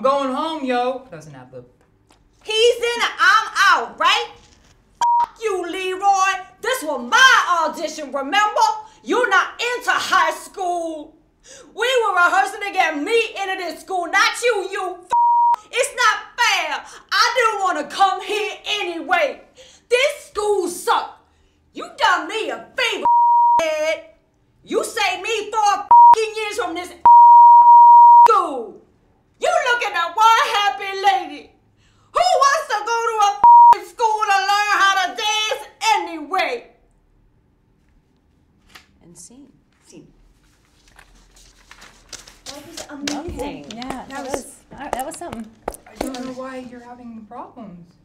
going home, yo. Doesn't have the... He's in and I'm out, right? F you, Leroy. This was my audition, remember? You're not into high school. We were rehearsing to get me into this school, not you, you f***. It's not fair. I didn't want to come here anyway. This school sucked. You done me a favor, head. You saved me 4 years from this school. You looking at one happy lady. Who wants to go to a school to learn how to dance anyway? And scene. That was amazing. Yeah, that was something. I don't know why you're having problems.